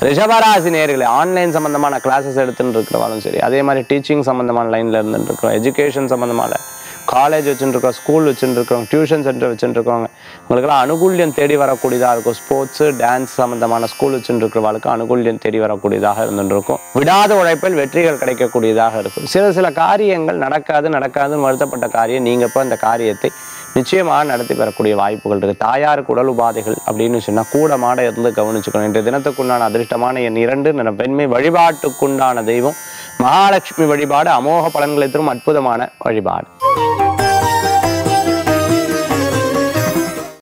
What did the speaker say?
ரிஷபராசி நேயர்களே, ஆன்லைன் சம்பந்தமான கிளாஸஸ் எடுத்துட்டு இருக்கிறவாலும் சரி, அதே மாதிரி டீச்சிங் சம்பந்தமான லைன்ல இருந்துட்டு இருக்கிறோம், எஜுகேஷன் சம்பந்தமான காலேஜ் வச்சுட்டு இருக்கோம், ஸ்கூல் வச்சுட்டு இருக்கோம், டியூஷன் சென்டர் வச்சுட்டு இருக்கோங்க, உங்களுக்கெல்லாம் அனுகூல்யம் தேடி வரக்கூடியதாக இருக்கும். ஸ்போர்ட்ஸு டான்ஸ் சம்பந்தமான ஸ்கூல் வச்சுட்டு இருக்கிறவங்களுக்கு அனுகூல்யம் தேடி வரக்கூடியதாக இருந்துட்டு இருக்கும். விடாத உழைப்பில் வெற்றிகள் கிடைக்கக்கூடியதாக இருக்கும். சில காரியங்கள் நடக்காதுன்னு வருத்தப்பட்ட காரியம் நீங்கள் இப்போ அந்த காரியத்தை நிச்சயமாக நடத்தி பெறக்கூடிய வாய்ப்புகள் இருக்குது. தாயாருக்கு உடல் உபாதைகள் அப்படின்னு சொன்னால் கூட மாட இருந்து கவனிச்சுக்கணும். இன்றைய தினத்துக்குண்டான அதிர்ஷ்டமான எண் 2 பெண்மை. வழிபாட்டுக்குண்டான தெய்வம் மகாலட்சுமி வழிபாடு. அமோக பலன்களை தரும் அற்புதமான வழிபாடு.